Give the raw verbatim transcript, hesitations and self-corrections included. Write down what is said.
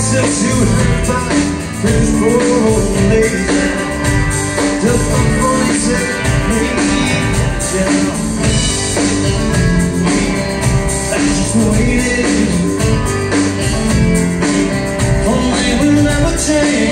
Since you heard my French old lady just before you said me down, I just waited, only will never change.